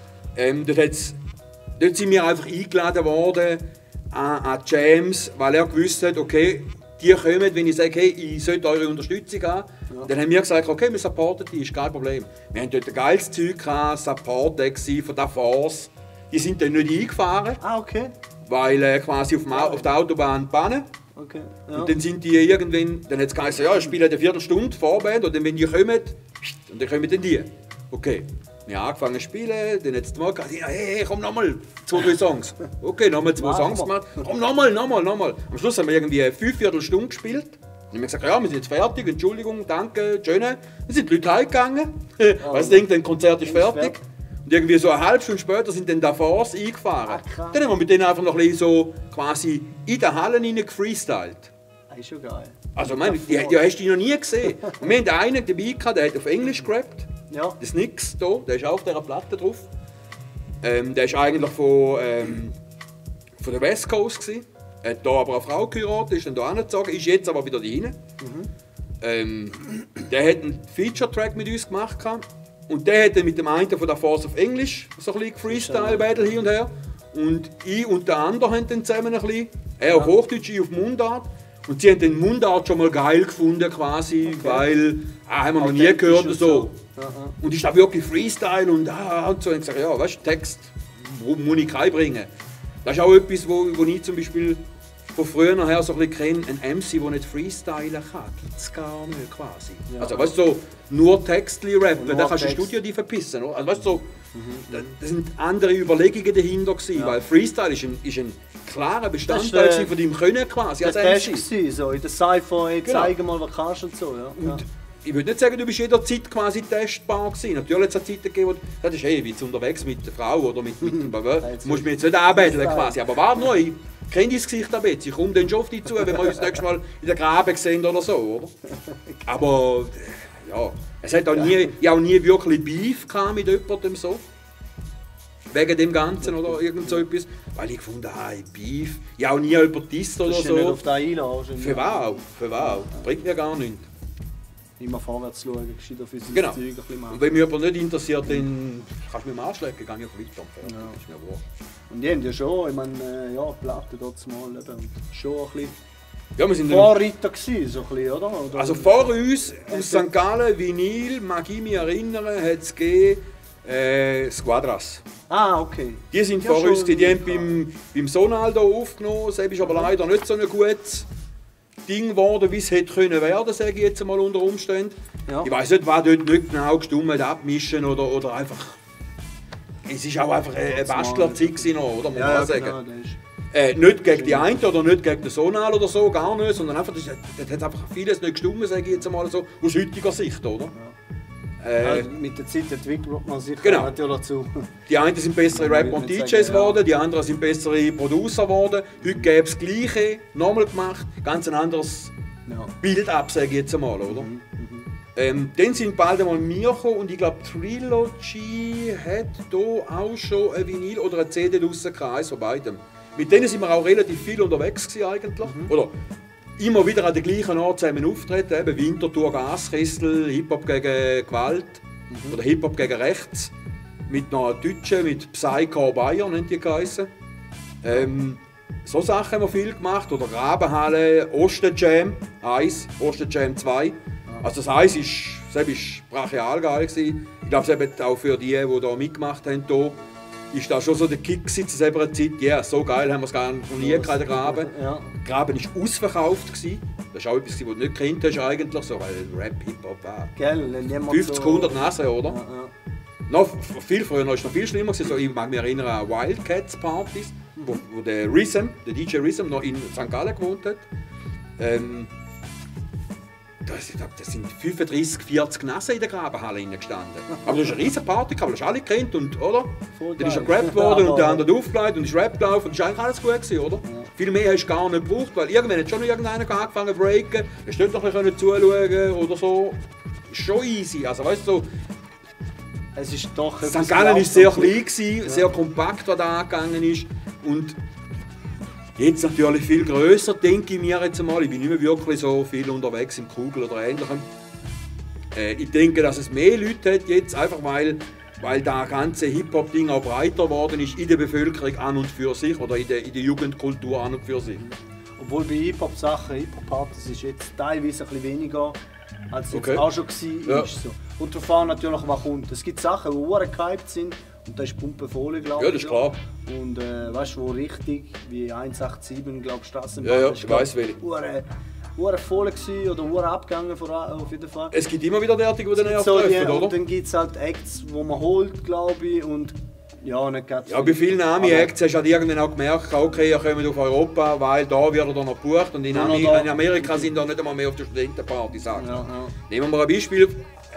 Speaker 3: Dort sind wir einfach eingeladen worden an Jams, weil er gewusst hat, okay, die kommen, wenn ich sage, hey, ich sollte eure Unterstützung haben. Ja. Dann haben wir gesagt, okay, wir supporten die, ist kein Problem. Wir haben dort ein geiles Zeug gehabt, Support von der Force. Die sind dann nicht eingefahren.
Speaker 2: Okay.
Speaker 3: Weil quasi auf der Autobahn bannen.
Speaker 2: Okay. Ja.
Speaker 3: Und dann sind die irgendwann, dann hat es geheißen, ja, ich spiele eine Viertelstunde Vorband und dann, wenn die kommen, und dann kommen dann die. Okay. Wir haben angefangen zu spielen, dann hat es mal gesagt, hey, komm nochmal, 2-3 Songs. Okay, nochmal 2 Songs gemacht. Komm, nochmal. Am Schluss haben wir irgendwie eine 5/4 Stunde gespielt. Dann haben wir gesagt, ja, wir sind jetzt fertig, Entschuldigung, danke, schön. Dann sind die Leute heimgegangen, weil sie denken, das Konzert ist fertig. Und irgendwie so eine halbe Stunde später sind dann da Force eingefahren. Dann haben wir mit denen einfach noch ein bisschen so quasi in der Halle rein gefreestylt.
Speaker 2: Das ist schon geil.
Speaker 3: Also, die hast du noch nie gesehen. Und wir hatten einen dabei gehabt, der hat auf Englisch gerappt.
Speaker 2: Ja.
Speaker 3: Das Nix hier, der ist auch auf dieser Platte drauf. Der ist eigentlich von der West Coast gewesen. Hat hier aber eine Frau geheiratet, ist dann hier hingezogen, ist jetzt aber wieder dahin. Der hat einen Feature-Track mit uns gemacht. Und der hat dann mit dem einen von der Force auf Englisch so ein bisschen Freestyle-Battle hin und her. Und ich und der andere haben dann zusammen ein bisschen, er auf Hochdeutsch, ich auf Mundart. Und sie haben den Mundart schon mal geil gefunden quasi, weil haben wir noch nie gehört und so. Und ist da wirklich Freestyle und so. Und ich gesagt, ja, weißt du, Text muss ich reinbringen. Das ist auch etwas, wo ich zum Beispiel von früher her so ein bisschen kenne, ein MC, der nicht freestylen kann. Gibt es gar nicht quasi. Ja. Also weißt du, so, nur Textli rappen, da kannst du ein Studio die verpissen. Oder? Also weißt du, so, da sind andere Überlegungen dahinter gewesen, weil Freestyle ist ein klarer Bestandteil von deinem Können quasi als MC.
Speaker 2: So in der Cypher, zeig mal, was kannst du und so. Ja.
Speaker 3: Und ich würde nicht sagen, du bist jederzeit quasi testbar gewesen. Natürlich hat es eine Zeit gegeben, wo du sagst, hey, wie jetzt unterwegs mit der Frau oder mit dem du musst mich jetzt nicht anbetteln quasi. Aber warte noch, ich kenne dein Gesicht ein bisschen. Ich komme dann schon auf dich zu, wenn wir uns das nächste Mal in der Graben sehen oder so, oder? Aber ja, es hat auch nie wirklich Beef mit jemandem so. Wegen dem Ganzen oder irgend so etwas. Weil ich gefunden habe, Beef, ich auch nie jemand disst oder so.
Speaker 2: Nicht auf den einladen.
Speaker 3: Für was? Bringt mir gar nichts.
Speaker 2: Immer vorwärts schauen, gescheiter für sein
Speaker 3: Zeug
Speaker 2: ein bisschen machen.
Speaker 3: Und wenn mich jemand nicht interessiert, dann kannst du mich am Arsch lecken, gehe ich auf weiter.
Speaker 2: Ja.
Speaker 3: Ist mir wurscht.
Speaker 2: Und die haben ja schon, ich meine, Platten dort mal eben, schon ein bisschen
Speaker 3: ja, wir sind
Speaker 2: Vorreiter gewesen, so ein bisschen, oder?
Speaker 3: Also vor uns aus St. Gallen, Vinyl, mag ich mich erinnern, hat es gegeben, Squadras.
Speaker 2: Ah, okay.
Speaker 3: Die sind
Speaker 2: Ja,
Speaker 3: vor uns,
Speaker 2: schon.
Speaker 3: die haben beim Sonal hier aufgenommen. Das ist aber leider nicht so ein gutes Ding geworden, wie es hätte können werden, sage ich jetzt mal unter Umständen.
Speaker 2: Ja.
Speaker 3: Ich weiss nicht, was dort nicht genau gestummt abmischen oder einfach. Es war auch einfach eine Bastlerzeit noch, oder? Muss man sagen.
Speaker 2: Genau, das ist.
Speaker 3: Nicht gegen die einen oder nicht gegen den Sonal oder so, gar nicht, sondern einfach, das hat einfach vieles nicht gestummt, sage ich jetzt mal so, aus heutiger Sicht, oder?
Speaker 2: Also mit der Zeit entwickelt man sich
Speaker 3: Genau.
Speaker 2: natürlich dazu.
Speaker 3: Die einen sind bessere Rapper und DJs geworden, die anderen sind bessere Producer geworden. Heute gäbe es das Gleiche, nochmal gemacht, ganz ein anderes
Speaker 2: Ja.
Speaker 3: Bild ab, sage ich jetzt einmal, oder? Dann sind bald einmal wir gekommen und ich glaube Trilogy hat hier auch schon ein Vinyl oder eine CD draussen gehabt, eins von beidem. Mit denen sind wir auch relativ viel unterwegs gewesen eigentlich. Oder immer wieder an den gleichen Ort zusammen auftreten, eben Winterthur, Gaskessel, Hip-Hop gegen Gewalt oder Hip-Hop gegen Rechts. Mit einer Deutschen, mit Psycho Bayer, nennt die geheißen. So Sachen haben wir viel gemacht. Oder Grabenhalle, Ostenjam 1, Ostenjam 2. Also das 1 war brachial geil. Ich glaube, auch für die hier mitgemacht haben, hier, ist da schon so der Kick zu dieser Zeit. Ja, so geil haben wir es gar noch nie gehabt, den Graben.
Speaker 2: Ja.
Speaker 3: Der Graben war ausverkauft. Das ist auch etwas, was du nicht kennt hast eigentlich, so, weil Rap, Hip-Hop war.
Speaker 2: Gell, wenn jemand
Speaker 3: 50, 100 Nasen, oder?
Speaker 2: Ja, ja.
Speaker 3: Noch viel früher war es noch viel schlimmer. So, ich mag mich erinnern an Wildcats-Partys, wo der Rhythm, der DJ Rhythm, noch in St. Gallen gewohnt hat. Das sind 35, 40 Nasen in der Grabenhalle gestanden. Aber das war eine riesige Party, das hast du alle kennt, und, oder?
Speaker 2: Voll
Speaker 3: Dann ist er
Speaker 2: geil.
Speaker 3: gerappt worden und der
Speaker 2: Ja,
Speaker 3: andere aufgelegt und ist Rap gelaufen und das war eigentlich alles gut gewesen, oder?
Speaker 2: Ja.
Speaker 3: Viel mehr hast du gar nicht gebraucht, weil irgendwann hat schon noch irgendeiner angefangen zu breaken, hast dort noch ein bisschen zuschauen oder so. Ist schon easy, also weißt du, so,
Speaker 2: Es ist doch
Speaker 3: St. Gallen war sehr klein, sehr kompakt, was da angegangen ist. Und jetzt natürlich viel grösser, denke ich mir jetzt einmal. Ich bin nicht mehr wirklich so viel unterwegs im Kugel oder Ähnlichem. Ich denke, dass es mehr Leute hat jetzt, einfach weil das ganze Hip-Hop-Ding auch breiter geworden ist in der Bevölkerung an und für sich oder in der Jugendkultur an und für sich.
Speaker 2: Obwohl bei Hip-Hop-Sachen, Hip-Hop-Partys ist jetzt teilweise ein bisschen weniger, als es
Speaker 3: Okay.
Speaker 2: jetzt auch schon war.
Speaker 3: Ja.
Speaker 2: So. Und darauf an natürlich, was kommt. Es gibt Sachen, die sehr gehypt sind und da ist Pumpe voll, glaube ich.
Speaker 3: Ja, das ist klar.
Speaker 2: Und weißt du, wo richtig, wie 187, glaube ich, Straßenbahn.
Speaker 3: Ja, ja,
Speaker 2: ist,
Speaker 3: ich weiss welche.
Speaker 2: Hure voll gewesen oder hure abgegangen auf jeden Fall.
Speaker 3: Es gibt immer wieder derartige, die dann nervt
Speaker 2: So,
Speaker 3: treffen,
Speaker 2: und
Speaker 3: oder?
Speaker 2: dann gibt es halt Acts, die man holt, glaube ich, und ja, nicht ganz
Speaker 3: Ja, bei vielen Ami-Acts hast du halt irgendwann auch gemerkt, okay, ihr kommt auf Europa, weil da wird er dann noch gebucht und in Amerika sind da nicht einmal mehr auf der Studentenparty, sagen.
Speaker 2: Ja, ja.
Speaker 3: Nehmen wir ein Beispiel,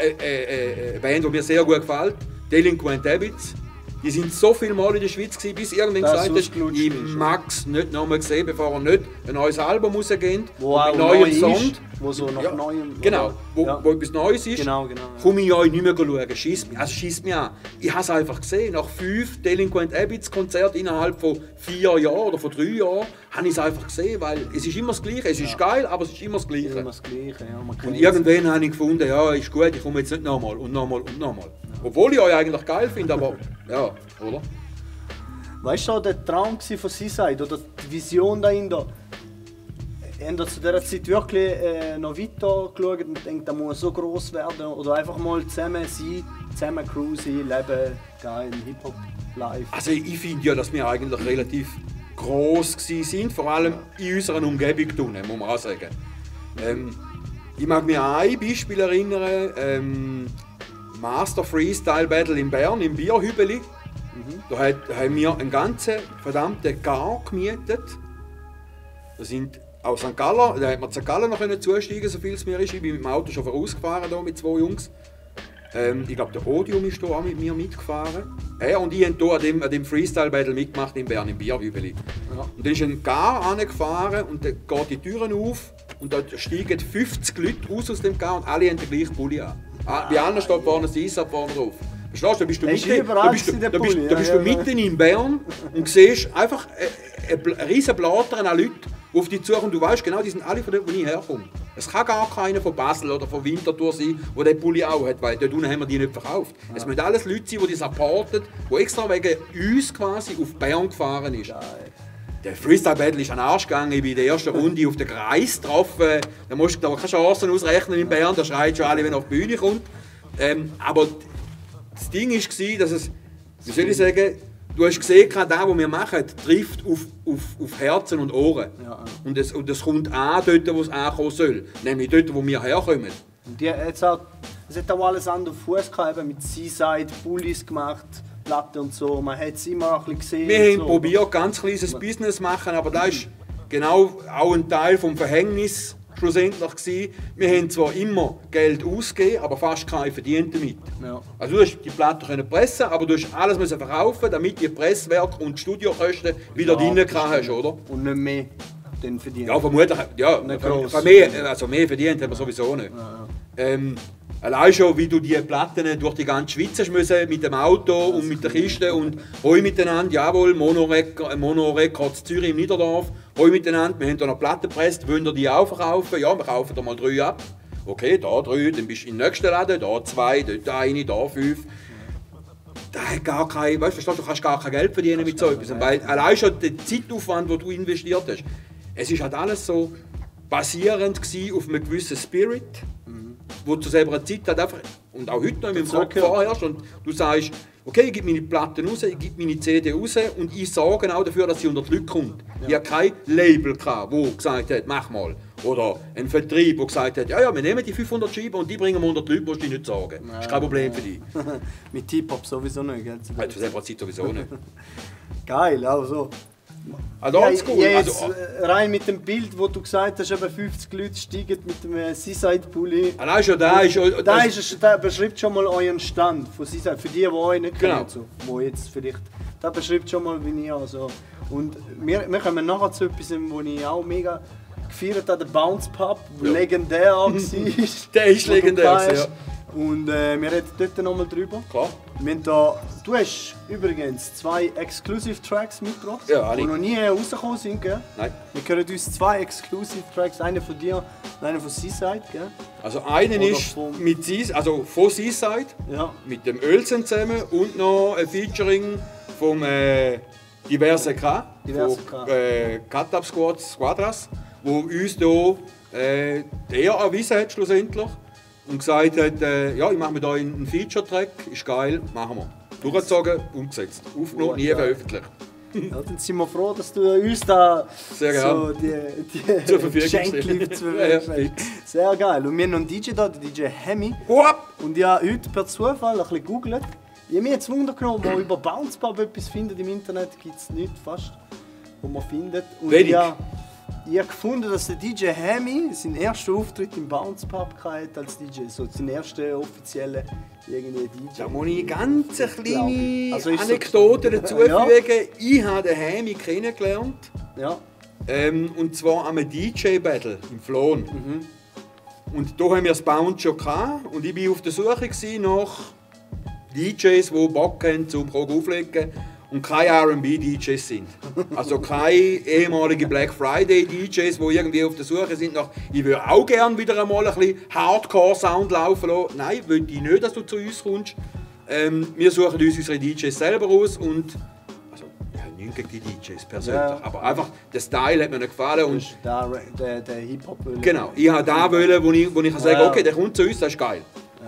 Speaker 3: eine Band, die mir sehr gut gefällt, Delinquent Habits. Die sind so viele Mal in der Schweiz gewesen, bis irgendwann
Speaker 2: Das
Speaker 3: gesagt hast,
Speaker 2: ausgelutscht
Speaker 3: ich
Speaker 2: ist,
Speaker 3: mag es nicht nochmal sehen, bevor er nicht ein neues Album rausgeht,
Speaker 2: Wo auch
Speaker 3: mit
Speaker 2: neu
Speaker 3: neuem Song.
Speaker 2: ist, wo so nach
Speaker 3: Ja,
Speaker 2: neuem...
Speaker 3: Genau, wo
Speaker 2: ja.
Speaker 3: etwas Neues ist,
Speaker 2: Genau, ja.
Speaker 3: komme ich euch nicht mehr schauen. Schiesst mich an. Ich habe es einfach gesehen. Nach 5 Delinquent Habits Konzerten innerhalb von 4 Jahren oder von 3 Jahren habe ich es einfach gesehen, weil es ist immer das Gleiche. Es ist geil, aber es ist immer das Gleiche.
Speaker 2: Immer das Gleiche, ja. Man
Speaker 3: Und
Speaker 2: kennt's.
Speaker 3: irgendwann habe ich gefunden, ja, ist gut, ich komme jetzt nicht nochmal und nochmal und nochmal. Obwohl ich euch eigentlich geil finde, aber ja, oder?
Speaker 2: Weißt du, der Traum von Seaside oder die Vision dahinter? Haben Sie zu dieser Zeit wirklich noch weiter geschaut und denkt, das muss so gross werden? Oder einfach mal zusammen sein, zusammen cruisen, leben, geil, Hip-Hop, live?
Speaker 3: Also ich finde ja, dass wir eigentlich relativ gross sind, vor allem in unserer Umgebung, muss man auch sagen. Ich mag mich an ein Beispiel erinnern, Master Freestyle Battle in Bern, im Bierhübeli. Da haben wir einen ganzen verdammten Gar gemietet. Da sind aus St. Gallen, da hat man St. Gallen noch zusteigen, so viel es mir ist. Ich bin mit dem Auto schon vorausgefahren hier mit 2 Jungs. Ich glaube, der Odium ist hier auch mit mir mitgefahren. Und ich habe hier an dem Freestyle Battle mitgemacht in Bern, im Bierhübeli.
Speaker 2: Ja.
Speaker 3: Und dann ist ein Gar angefahren und dann geht die Türen auf und da steigen 50 Leute aus dem Gar und alle haben den gleichen Pulli an. Bei allen steht vorne das ISAP vorne drauf. Verstehst du, da bist du
Speaker 2: Das ist
Speaker 3: mitten,
Speaker 2: überall
Speaker 3: da bist du,
Speaker 2: in der
Speaker 3: da bist,
Speaker 2: Pulli,
Speaker 3: da bist
Speaker 2: ja,
Speaker 3: du
Speaker 2: ja.
Speaker 3: mitten in Bern und siehst einfach eine riesen Blattern an Leuten, die auf dich zukommen. Und du weißt genau, die sind alle von dort, wo ich herkomme. Es kann gar keiner von Basel oder von Winterthur sein, der den Pulli auch hat, weil dort unten haben wir die nicht verkauft. Es müssen alles Leute sein, die die supporten, die extra wegen uns quasi auf Bern gefahren ist.
Speaker 2: Geil.
Speaker 3: Der Freestyle Battle ist an den Arsch gegangen. Ich bin in der ersten Runde auf den Kreis getroffen. Da musst du keine Chancen ausrechnen in Bern. Da schreit schon alle, wenn er auf die Bühne kommt. Aber das Ding war, dass es, wie soll ich sagen, du hast gesehen, das, was wir machen, trifft auf Herzen und Ohren.
Speaker 2: Ja.
Speaker 3: Und es kommt an dort, wo es ankommen soll. Nämlich dort, wo wir herkommen.
Speaker 2: Und es hat auch alles an Fuß gehabt, mit Seaside, Pullis gemacht, Platte und so. Man hat es immer ein bisschen gesehen.
Speaker 3: Wir haben
Speaker 2: so.
Speaker 3: probiert, ganz kleines Business zu machen, aber das ist genau auch ein Teil des Verhängnisses schlussendlich gewesen. Wir haben zwar immer Geld ausgegeben, aber fast keinen verdient damit.
Speaker 2: Ja.
Speaker 3: Also du hast die Platte können pressen, aber du hast alles müssen verkaufen, damit die Presswerk und die Studiokosten wieder drin hast, oder?
Speaker 2: Und nicht mehr dann verdient.
Speaker 3: Ja, vermutlich. Ja,
Speaker 2: Nicht gross.
Speaker 3: mehr verdient haben wir sowieso nicht. Allein schon, wie du die Platten durch die ganze Schweiz hast müssen, mit dem Auto und mit der Kiste und hoi miteinander, jawohl, Mono-Records Zürich im Niederdorf, hoi miteinander, wir haben hier noch Platten gepresst, wollen ihr die auch verkaufen? Ja, wir kaufen da mal 3 ab. Okay, da 3, dann bist du im nächsten Laden, da 2, dort 1, da 5. Da hat gar kein, weißt du, du kannst gar kein Geld verdienen mit so etwas. Weil allein schon der Zeitaufwand, den du investiert hast, es ist halt alles so basierend auf einem gewissen Spirit, wo du zu selber Zeit halt einfach, und auch heute noch in meinem Kopf vorherrscht und du sagst, okay, ich gebe meine Platten raus, ich gebe meine CD raus und ich sorge auch dafür, dass sie unter die Leute kommt. Ja. Ich hatte kein Label, das gesagt hat, mach mal. Oder ein Vertrieb, der gesagt hat, ja, wir nehmen die 500 Scheiben und die bringen wir unter die Leute, musst du dich nicht sorgen. Das ist kein Problem für dich.
Speaker 2: Mit Hip-Hop sowieso nicht, gell?
Speaker 3: Zu selber Zeit sowieso nicht.
Speaker 2: Geil, also.
Speaker 3: Also,
Speaker 2: Ja,
Speaker 3: gut.
Speaker 2: jetzt rein mit dem Bild, wo du gesagt hast, eben 50 Leute steigen mit dem Seaside-Pulli.
Speaker 3: Allein schon da ist...
Speaker 2: Da beschreibt schon mal euren Stand von Seaside, für die euch nicht
Speaker 3: Genau.
Speaker 2: kennen, so, wo jetzt vielleicht... Da beschreibt schon mal, wie ich also. Und wir kommen nachher zu etwas, wo ich auch mega gefeiert habe, der Bounce Pub, der legendär war.
Speaker 3: Der ist legendär, ja.
Speaker 2: Und wir reden dort nochmal drüber.
Speaker 3: Klar.
Speaker 2: Wir haben da, du hast übrigens 2 Exclusive Tracks mitgebracht,
Speaker 3: Ja,
Speaker 2: die
Speaker 3: alle.
Speaker 2: noch nie rausgekommen sind. Gell?
Speaker 3: Nein.
Speaker 2: Wir hören uns 2 Exclusive Tracks, einen von dir und einen von Seaside. Gell?
Speaker 3: Also einen
Speaker 2: Oder
Speaker 3: ist
Speaker 2: vom-
Speaker 3: mit von Seaside,
Speaker 2: Ja.
Speaker 3: mit dem Ölsen zusammen und noch ein Featuring vom Diverse K,
Speaker 2: Diverse
Speaker 3: von
Speaker 2: K.
Speaker 3: Cut-Up Squadras, wo uns hier der erwiesen hat schlussendlich und gesagt hat, ja, ich mache mir hier einen Feature-Track, ist geil, machen wir. Durchgezogen, umgesetzt, aufgenommen, nie
Speaker 2: Geil.
Speaker 3: veröffentlicht.
Speaker 2: Ja, dann sind wir froh, dass du uns da
Speaker 3: Sehr
Speaker 2: so
Speaker 3: gerne.
Speaker 2: die
Speaker 3: Zur Verfügung
Speaker 2: Geschenke
Speaker 3: stellst.
Speaker 2: zur
Speaker 3: Ja,
Speaker 2: Verfügung stellst. Sehr geil. Und wir haben noch einen DJ da, den DJ Hemi.
Speaker 3: Uap!
Speaker 2: Und ich habe heute per Zufall ein bisschen gegoogelt. Ich habe mich jetzt Wunder genommen, wo über Bounce Pub etwas findet im Internet, gibt es nicht fast, wo man findet. Und
Speaker 3: Wenig.
Speaker 2: ich habe gefunden, dass der DJ Hemi seinen ersten Auftritt im Bounce Pub hatte als DJ, so sein erster offizieller irgendwie DJ.
Speaker 3: Da muss ich ganz eine kleine
Speaker 2: Also ist so-
Speaker 3: Anekdote dazu
Speaker 2: Ja.
Speaker 3: fügen. Ich habe den Hemi kennengelernt.
Speaker 2: Ja,
Speaker 3: Und zwar am DJ-Battle im Flohen. Und da haben wir das Bounce schon gehabt. Und ich war auf der Suche nach DJs, die Bock haben zum Prog auflegen und keine R&B-DJs sind. Also keine ehemalige Black Friday-DJs, die irgendwie auf der Suche sind nach «Ich würde auch gerne wieder einmal ein bisschen Hardcore-Sound laufen lassen». Nein, will ich nicht, dass du zu uns kommst. Wir suchen uns unsere DJs selber aus und also, ich habe nichts gegen die DJs persönlich,
Speaker 2: Ja.
Speaker 3: aber einfach der Style hat mir nicht gefallen. Und
Speaker 2: das ist der Hip-Hop.
Speaker 3: genau, ich habe da wollen, wo ich sagen
Speaker 2: Ja.
Speaker 3: okay, der kommt zu uns, das ist geil.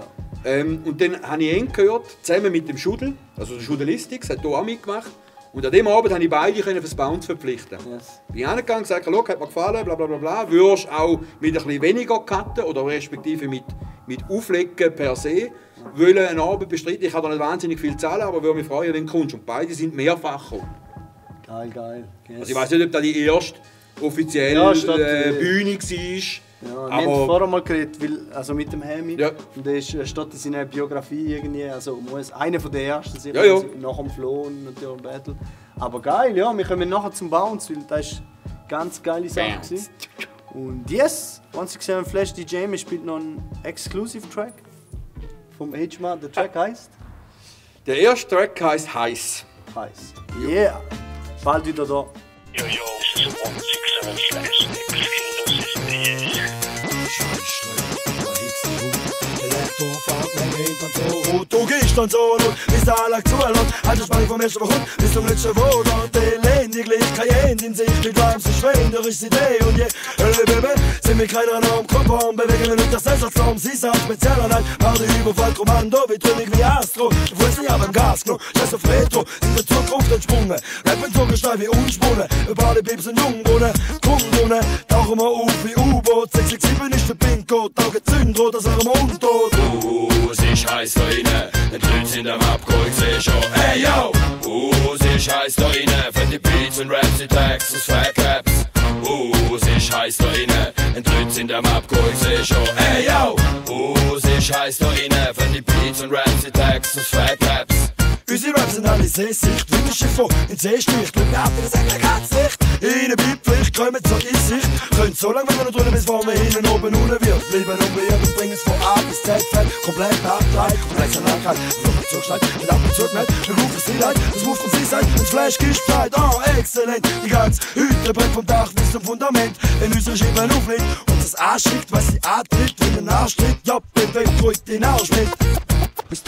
Speaker 3: Und dann habe ich ihn gehört, zusammen mit dem Schudel, also der Schudelistics, hat hier auch mitgemacht. Und an dem Abend konnte ich beide fürs Bounce verpflichten.
Speaker 2: Yes.
Speaker 3: Bin hingegangen und gesagt, «Schau, hat mir gefallen, bla bla bla bla. Würdest auch mit ein bisschen weniger cutten oder respektive mit Auflegen per se wollen einen Abend bestreiten. Ich kann da nicht wahnsinnig viel zahlen, aber würde mich freuen, wenn du kommst.» Und beide sind mehrfach gekommen.
Speaker 2: Geil. Yes.
Speaker 3: Also ich weiß nicht, ob das die erste offizielle
Speaker 2: Ja, statt,
Speaker 3: Bühne war.
Speaker 2: Ja, wir
Speaker 3: aber
Speaker 2: haben vorher mal geredet, weil, also mit dem Hemi.
Speaker 3: Ja.
Speaker 2: Und der steht in seiner Biografie irgendwie, also muss einer von den ersten sein,
Speaker 3: Ja, ja.
Speaker 2: nach dem Flow und natürlich im Battle. Aber geil, ja, wir kommen nachher zum Bounce, weil das ist eine ganz geile Sache.
Speaker 3: Bounce.
Speaker 2: gewesen. Und yes, 167 Flash DJ, wir spielt noch einen Exclusive Track vom H-Man. Der Track heisst?
Speaker 3: Der erste Track heisst «Heiß».
Speaker 2: Heiß. Yeah! Bald wieder da.
Speaker 1: Yo, this is a 167 Flash. Exclusive.
Speaker 4: Auto fährt mein Hintern so rot. Du gehst dann so laut, bis der Anlage zulässt. Halt die Spannung vom ersten Wochen bis zum letzten Wohl. Und die lediglich kein End in sich, mit Leim so schwinderisch Idee. Und je, Baby, sind wir keiner am Körper und bewegen wir nicht das Sensatzraum. Sie sind speziell an ein Überfall-Kommando, wie trünnig wie Astro. Du fuhrst nicht ab im Gas genommen, scheiß auf Retro, sind der Zukunft entsprungen. Rappen so gestein wie Unspunnen, über die Babys und Jungbohnen, Kundbohnen, tauchen wir auf wie U-Boot. 667 ist der Pincode, Augen zündrot, das wären wir untot.
Speaker 5: Es ist heiß da rein, die Leute sind am Abgehen, ich seh schon, hey yo! Es ist heiß da rein, von die Beats und Raps, die Texas, Fat Caps. Es ist heiß da rein, die Leute sind am Abgehen, ich seh schon, hey yo! Es ist heiß da rein, von die Beats und Raps, die Texas, Fat Caps.
Speaker 4: Unsere Raps sind alle Seesicht, wie ein Schiff, in Seestich. Glück gehabt, das Aggregatlicht. In eine Beipflicht, kommen zur Einsicht. Könnt so lange, wenn wir noch drüben, bis vorne hinten oben ohne wird. Bleiben unbeirrt und bringen es von A bis Z fett. Komplett abgleich, komplex an Nachhalt. Flucht zugeschneit, mit ab und zu nicht. Wir rufen sie leid, das Move von sie sein. Ins Fleisch gespeit, oh, exzellent. Die ganze Hütte brennt vom Dach bis zum Fundament. Wenn unsere Schiffe auflegt und das anschickt, was sie antritt, wie ein Arschtritt. Ja, bewegt ruhig den Arsch mit.
Speaker 6: Bis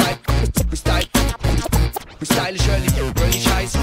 Speaker 6: stylisch, early scheiße.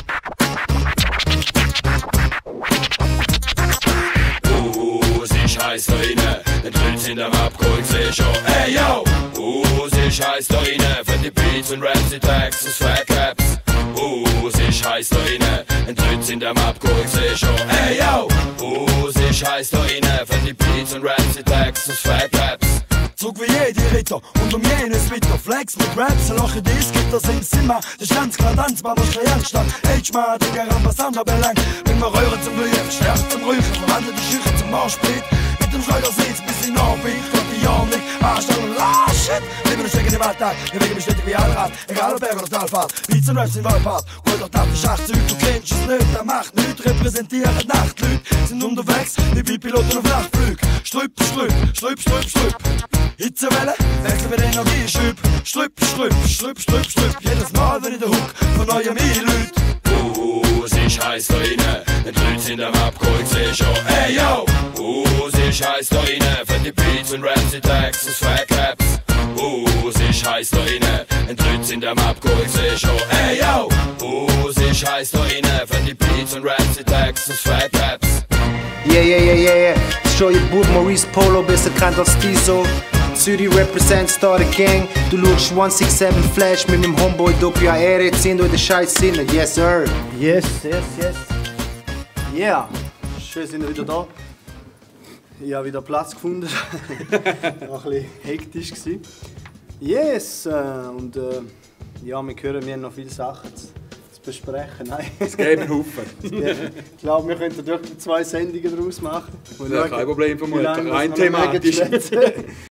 Speaker 5: Es ist heiß da rein, die Leute sind am Abgehen, ich seh schon, hey yo! Es ist heiß da rein, von die Beats und Raps, die Texas, Fat Caps. Es ist heiß da rein, die Leute sind am Abgehen, ich seh schon, hey yo! Es ist heiß da rein, von die Beats und Raps, die Texas, Fat Caps.
Speaker 4: Zug wie jede Ritter und jenes Witter. Flex mit Raps, lache Disc, gibt das im Zimmer. Das ist ganz klar tanzbar, muss kein Anstand. H-Ma, Digga, Rambasanda belangt. Bring mal Röhren zum Glühen, verstärkt zum Räuchen. Verwandelt die Schüche zum Marschsplit. Mit dem Schleudersitz bis in Orbit. Gott, die Arme nicht, Arschstellen, ah, shit. Leben und stecken im Alltag, bewegen mich stetig wie Allrad. Egal ob Berg oder Talfahrt, Beats und Raps sind Waldpart. Gut, doch das ist Schachzug, du kennst es nicht. Der macht nichts, repräsentieren Nachtleute. Sind unterwegs, wie Piloten auf Nachtflug. Strüpp, strüpp, strüpp, strüpp, strüpp. Hitzewelle, wechseln mit Energie, Strüpp, Strüpp, Strüpp, Strüpp, Strüpp, Strüpp. Jedes Mal, wenn ich den Hook von neuem einlüt.
Speaker 5: Es ist heiß da rein, die Leute sind am Abgehen, ich seh schon, hey yo! Es ist heiß da rein, von die Beats und Raps, die Texas, Fat Caps. Es ist heiß da rein, die Leute sind am Abgehen, ich seh schon, hey yo! Es ist heiß da rein, von die Beats und Raps, die Texas, Fat Caps.
Speaker 2: Yeah. Show your Bub Maurice Polo, besser bekannt als Tiso. Zürich represents da the gang. Du schaust 167 Flash mit meinem Homeboy Doppio Aere. Ziehen durch den Scheiß Sinne, yes sir. Yes. Yeah, schön sind wir wieder da. Ich habe wieder Platz gefunden. War ein bisschen hektisch gewesen. Yes, und ja, wir hören, wir haben noch viele Sachen zu besprechen. Nein.
Speaker 3: Es gäbe einen Haufen.
Speaker 2: Ich glaube, wir könnten wirklich 2 Sendungen daraus machen.
Speaker 3: Ja, kein Problem, vermutlich. Rein thematisch.